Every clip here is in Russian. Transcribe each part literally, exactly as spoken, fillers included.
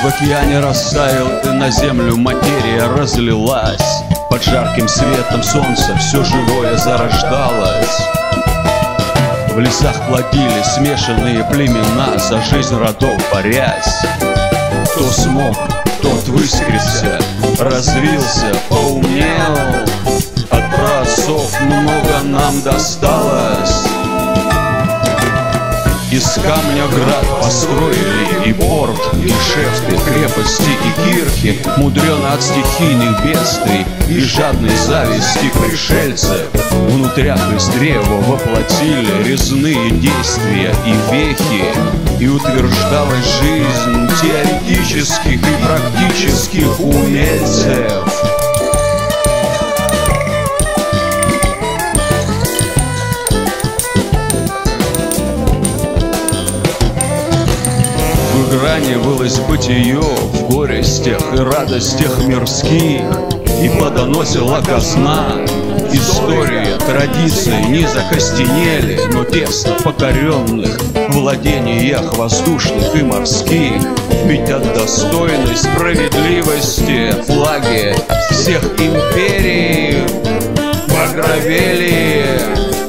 В океане растаял и на землю материя разлилась. Под жарким светом солнца все живое зарождалось. В лесах плодили смешанные племена, за жизнь родов борясь. Кто смог, тот выскресся, развился, поумнел. От праотцов много нам досталось. Из камня град построили и порт, и шефты, крепости и кирхи, мудрено от стихийных бедствий и жадной зависти пришельцев. Внутрях из древа воплотили резные действия и вехи, и утверждалась жизнь теоретических и практических умельцев. Выгранивалось бытие в горестях и радостях мирских, и плодоносила казна. История, традиции не закостенели, но тесно покоренных владениях воздушных и морских. Ведь от достойной справедливости флаги всех империй багровели.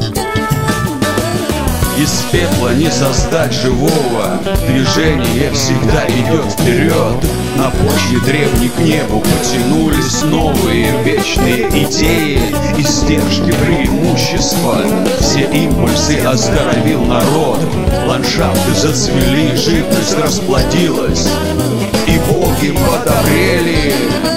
Из пепла не создать живого, движение всегда идет вперед. На почве древней к небу потянулись новые вечные идеи, издержки, преимущества. Все импульсы оздоровил народ, ландшафты зацвели, живность расплодилась, и боги подобрели.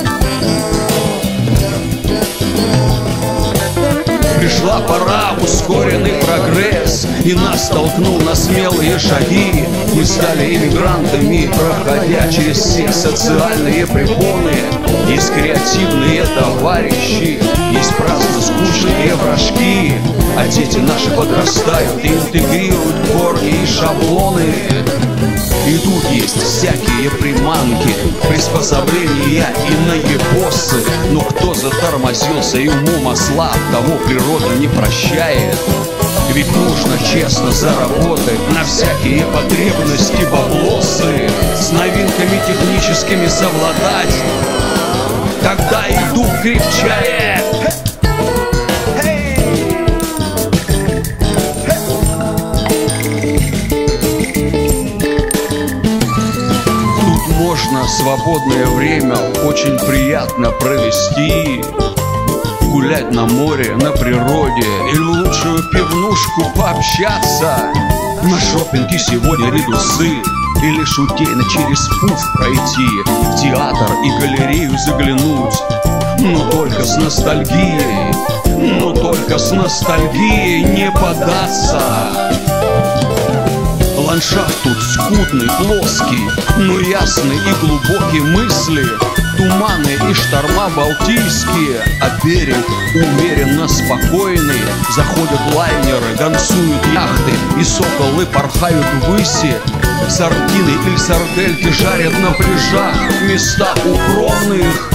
Пришла пора, ускоренный прогресс, и нас толкнул на смелые шаги. Мы стали иммигрантами, проходя через все социальные препоны. Есть креативные товарищи, есть праздно скучные вражки, а дети наши подрастают и интегрируют корни и шаблоны. И тут есть всякие приманки, приспособления и наебосы. Но кто затормозился и умом ослаб, того природа не прощает. Ведь нужно честно заработать на всякие потребности баблосы, с новинками техническими совладать, тогда и дух крепчает. Можно свободное время очень приятно провести, гулять на море, на природе или в лучшую пивнушку пообщаться. На шопинге сегодня редусы, или шутейно через пуф пройти, в театр и галерею заглянуть. Но только с ностальгией, но только с ностальгией не податься. Ландшафт тут скудный, плоский, но ясный и глубокие мысли. Туманы и шторма балтийские, а берег умеренно спокойный. Заходят лайнеры, танцуют яхты, и соколы порхают ввыси. Сардины или сардельки жарят на пляжах в местах укромных.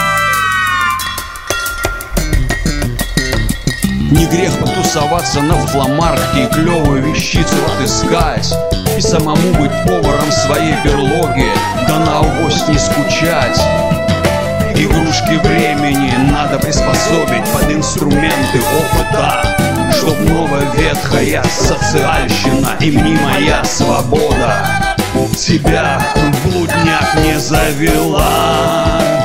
Не грех потусоваться на фломаркте и клевую вещицу отыскать, и самому быть поваром своей берлоги, да на авось не скучать. Игрушки времени надо приспособить под инструменты опыта, чтоб новая ветхая социальщина и мнимая свобода тебя в блудняк не завела.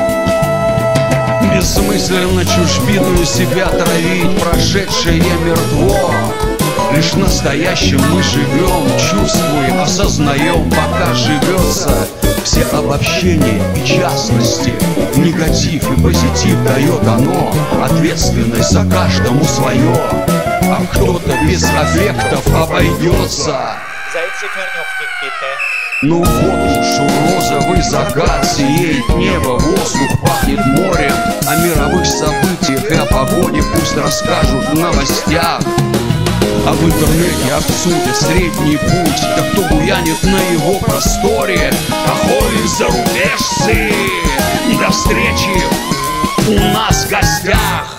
Бессмысленно чужбину себя травить, прошедшее мертво. Лишь настоящим мы живем, чувствуем, осознаем, пока живется. Все обобщения и частности, негатив и позитив дает оно, ответственность за каждому свое. А кто-то без аффектов обойдется. Ну вот уж розовый закат сияет небо, воздух пахнет морем. О мировых событиях и о погоде пусть расскажут в новостях. А в интернете обсудят средний путь, да кто буянит на его просторе. Охотник зарубежцы, до встречи у нас в гостях.